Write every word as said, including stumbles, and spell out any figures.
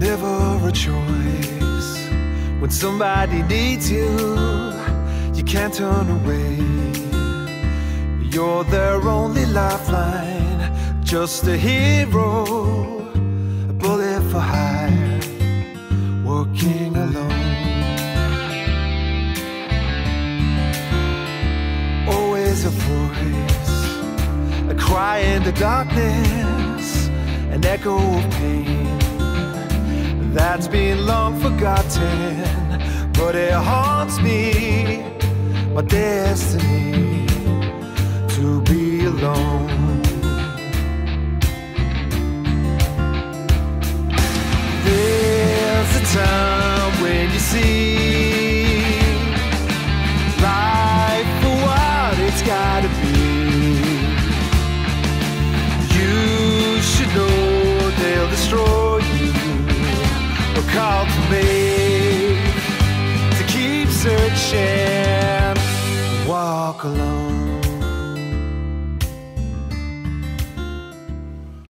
never a choice. When somebody needs you, you can't turn away. You're their only lifeline, just a hero, a bullet for hire, working alone. Always a voice, a cry in the darkness, an echo of pain that's been long forgotten, but it haunts me, my destiny, to be alone. There's a time when you see life for what it's gotta be. You should know they'll destroy you, but call to me to keep searching, walk alone.